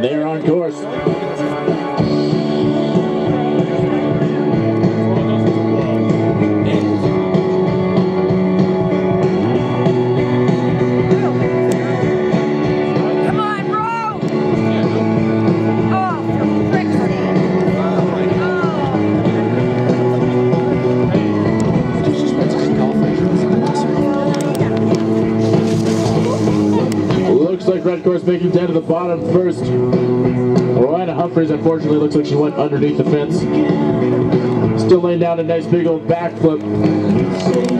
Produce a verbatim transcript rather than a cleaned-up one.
And they're on course. Looks like red course making down to the bottom first. Roanna Humphries, unfortunately, looks like she went underneath the fence. Still laying down a nice big old backflip.